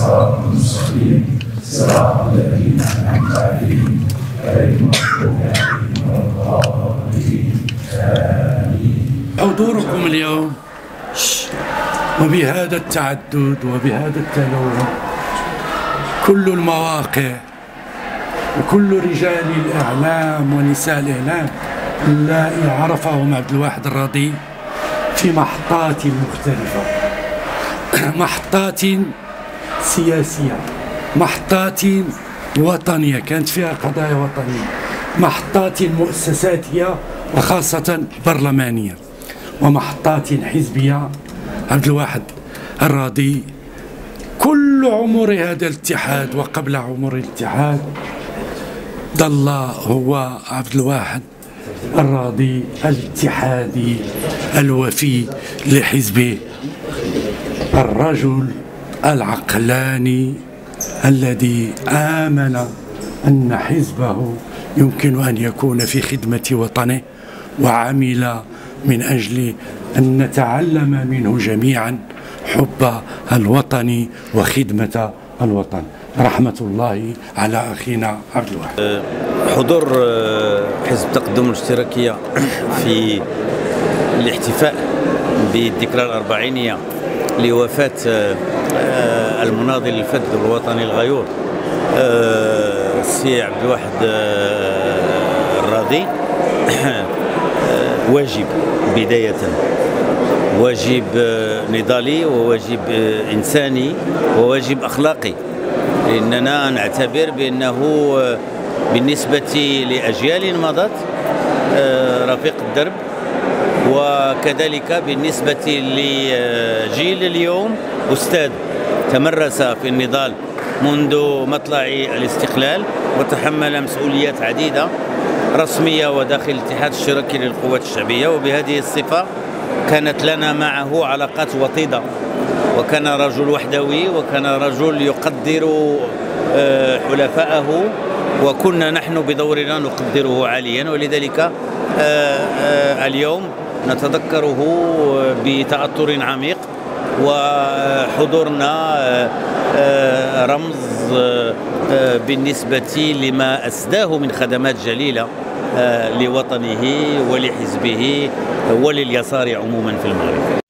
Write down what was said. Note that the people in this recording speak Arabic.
الصراط المستقيم صراط الذين أنعمت عليهم غير المغضوب عليهم ولا الضالين. آمين. حضوركم اليوم وبهذا التعدد وبهذا التنوع، كل المواقع وكل رجال الإعلام ونساء الإعلام اللائي عرفهم عبد الواحد الراضي في محطات مختلفة، محطات سياسية، محطات وطنية كانت فيها قضايا وطنية، محطات مؤسساتية وخاصة برلمانية، ومحطات حزبية. عبد الواحد الراضي كل عمر هذا الاتحاد وقبل عمر الاتحاد ظل هو عبد الواحد الراضي الاتحادي الوفي لحزبه، الرجل العقلاني الذي آمن أن حزبه يمكن أن يكون في خدمة وطنه، وعمل من أجل أن نتعلم منه جميعا حب الوطن وخدمة الوطن. رحمة الله على أخينا عبد الواحد. حضور حزب التقدم الاشتراكية في الاحتفاء بالذكرى الأربعينية لوفاة المناضل الفذ الوطني الغيور السي عبد الواحد الراضي واجب بداية، واجب نضالي وواجب إنساني وواجب أخلاقي، لأننا نعتبر بأنه بالنسبة لأجيال مضت رفيق الدرب، وكذلك بالنسبة لجيل اليوم أستاذ تمرس في النضال منذ مطلع الاستقلال وتحمل مسؤوليات عديدة رسمية وداخل الاتحاد الاشتراكي للقوات الشعبية، وبهذه الصفة كانت لنا معه علاقات وطيدة، وكان رجل وحدوي وكان رجل يقدر حلفائه، وكنا نحن بدورنا نقدره عاليا، ولذلك اليوم نتذكره بتأثر عميق، وحضورنا رمز بالنسبة لما أسداه من خدمات جليلة لوطنه ولحزبه ولليسار عموما في المغرب.